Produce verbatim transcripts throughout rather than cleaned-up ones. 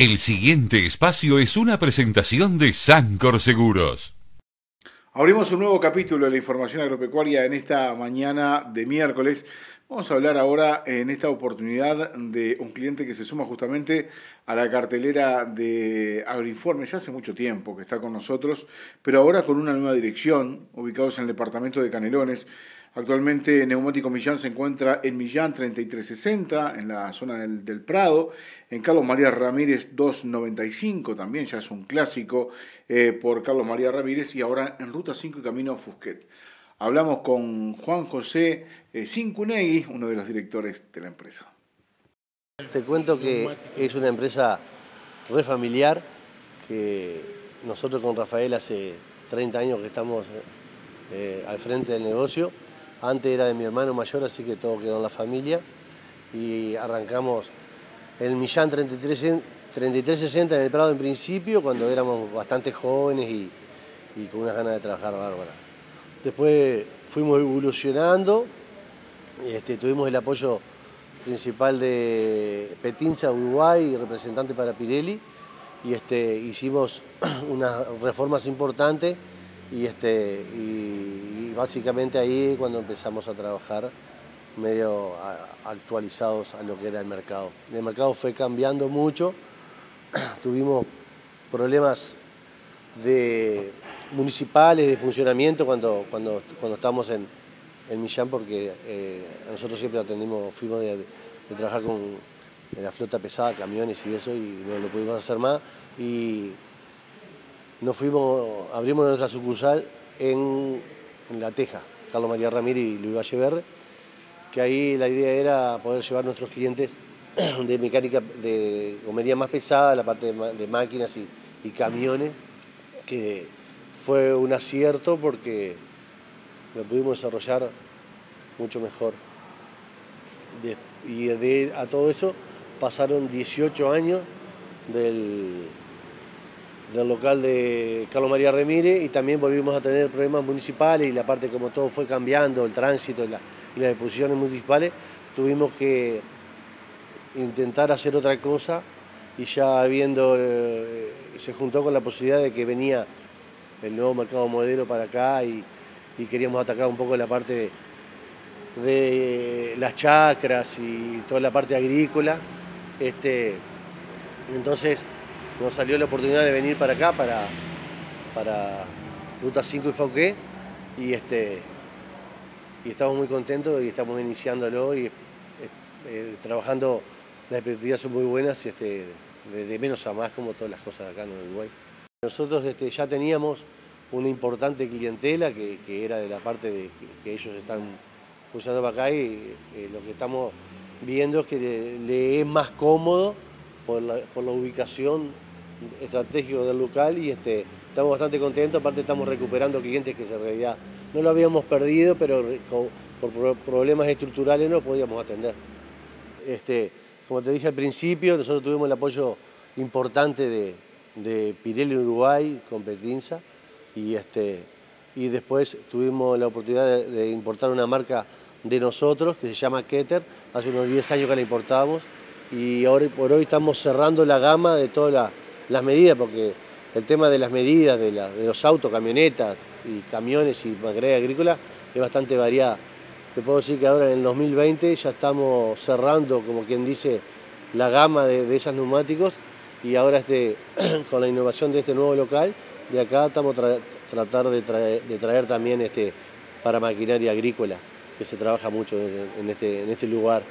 El siguiente espacio es una presentación de Sancor Seguros. Abrimos un nuevo capítulo de la información agropecuaria en esta mañana de miércoles. Vamos a hablar ahora en esta oportunidad de un cliente que se suma justamente a la cartelera de Agroinforme. Ya hace mucho tiempo que está con nosotros, pero ahora con una nueva dirección, ubicados en el departamento de Canelones. Actualmente Neumático Millán se encuentra en Millán treinta y tres sesenta, en la zona del, del Prado, en Carlos María Ramírez doscientos noventa y cinco, también ya es un clásico eh, por Carlos María Ramírez, y ahora en Ruta cinco y Camino a Fusquet. Hablamos con Juan José eh, Cincunegui, uno de los directores de la empresa. Te cuento que es una empresa re familiar, que nosotros con Rafael hace treinta años que estamos eh, al frente del negocio. Antes era de mi hermano mayor, así que todo quedó en la familia. Y arrancamos el Millán treinta y tres sesenta en el Prado en principio, cuando éramos bastante jóvenes y, y con unas ganas de trabajar bárbaras. Después fuimos evolucionando, este, tuvimos el apoyo principal de Petinza, Uruguay, representante para Pirelli, y este, hicimos unas reformas importantes. Y, este, y, y básicamente ahí cuando empezamos a trabajar medio a, actualizados a lo que era el mercado. El mercado fue cambiando mucho, tuvimos problemas de municipales, de funcionamiento cuando, cuando, cuando estábamos en, en Millán, porque eh, nosotros siempre atendimos, fuimos de, de trabajar con en la flota pesada, camiones y eso, y no lo pudimos hacer más. Y, Nos fuimos, abrimos nuestra sucursal en, en La Teja, Carlos María Ramírez y Luis Valleverre, que ahí la idea era poder llevar a nuestros clientes de mecánica, de gomería más pesada, la parte de, de máquinas y, y camiones, que fue un acierto porque lo pudimos desarrollar mucho mejor. De, y de, a todo eso pasaron dieciocho años del... del local de Carlos María Ramírez, y también volvimos a tener problemas municipales, y la parte como todo fue cambiando, el tránsito y, la, y las disposiciones municipales, tuvimos que intentar hacer otra cosa, y ya viendo, eh, se juntó con la posibilidad de que venía el nuevo mercado modelo para acá, y, y queríamos atacar un poco la parte de, de las chacras y toda la parte agrícola. Este, entonces nos salió la oportunidad de venir para acá, para, para Ruta cinco y Fauquet, y, este, y estamos muy contentos y estamos iniciándolo y eh, trabajando. Las expectativas son muy buenas, este, de, de menos a más, como todas las cosas acá en Uruguay. Nosotros este, ya teníamos una importante clientela que, que era de la parte de que, que ellos están usando para acá, y eh, lo que estamos viendo es que le, le es más cómodo por la, por la ubicación estratégico del local, y este, estamos bastante contentos. Aparte estamos recuperando clientes que en realidad no lo habíamos perdido, pero por problemas estructurales no podíamos atender. Este, como te dije al principio, nosotros tuvimos el apoyo importante de, de Pirelli Uruguay con Petinza, y, este, y después tuvimos la oportunidad de, de importar una marca de nosotros que se llama Keter. Hace unos diez años que la importábamos, y ahora por hoy estamos cerrando la gama de todas las, las medidas, porque el tema de las medidas de, la, de los autos, camionetas y camiones y maquinaria agrícola es bastante variada. Te puedo decir que ahora en el dos mil veinte ya estamos cerrando, como quien dice, la gama de, de esos neumáticos, y ahora este, con la innovación de este nuevo local, de acá estamos tra tratar de traer, de traer también este, para maquinaria agrícola, que se trabaja mucho en, en, este, en este lugar.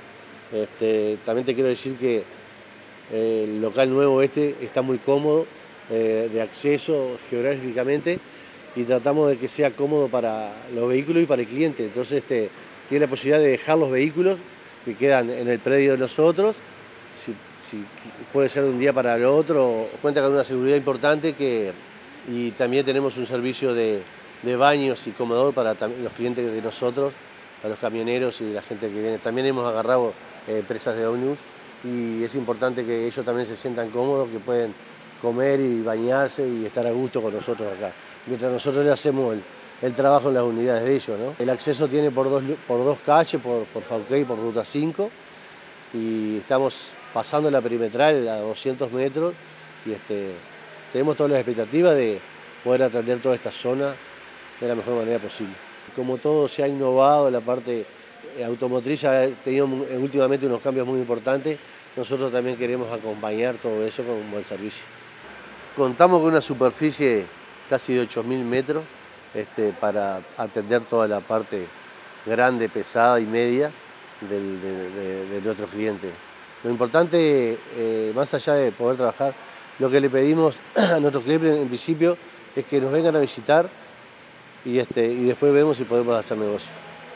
Este, también te quiero decir que eh, el local nuevo este está muy cómodo eh, de acceso geográficamente, y tratamos de que sea cómodo para los vehículos y para el cliente. Entonces este, tiene la posibilidad de dejar los vehículos que quedan en el predio de nosotros, si, si puede ser de un día para el otro. Cuenta con una seguridad importante, que, y también tenemos un servicio de, de baños y comedor para los clientes de nosotros, a los camioneros y la gente que viene. También hemos agarrado eh, empresas de ómnibus, y es importante que ellos también se sientan cómodos, que pueden comer y bañarse y estar a gusto con nosotros acá, mientras nosotros le hacemos el, el trabajo en las unidades de ellos, ¿no? El acceso tiene por dos, por dos calles, por, por Fauquet y por Ruta cinco, y estamos pasando la perimetral a doscientos metros y este, tenemos todas las expectativas de poder atender toda esta zona de la mejor manera posible. Como todo se ha innovado, la parte automotriz ha tenido últimamente unos cambios muy importantes, nosotros también queremos acompañar todo eso con un buen servicio. Contamos con una superficie casi de ocho mil metros este, para atender toda la parte grande, pesada y media del, de, de, de nuestros clientes. Lo importante, eh, más allá de poder trabajar, lo que le pedimos a nuestros clientes en principio es que nos vengan a visitar y, este, y después vemos si podemos hacer negocio.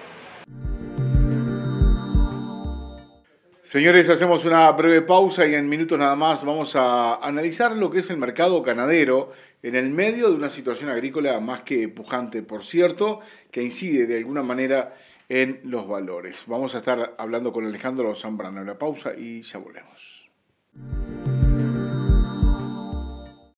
Señores, hacemos una breve pausa y en minutos nada más vamos a analizar lo que es el mercado ganadero en el medio de una situación agrícola más que pujante, por cierto, que incide de alguna manera en los valores. Vamos a estar hablando con Alejandro Zambrano. La pausa y ya volvemos.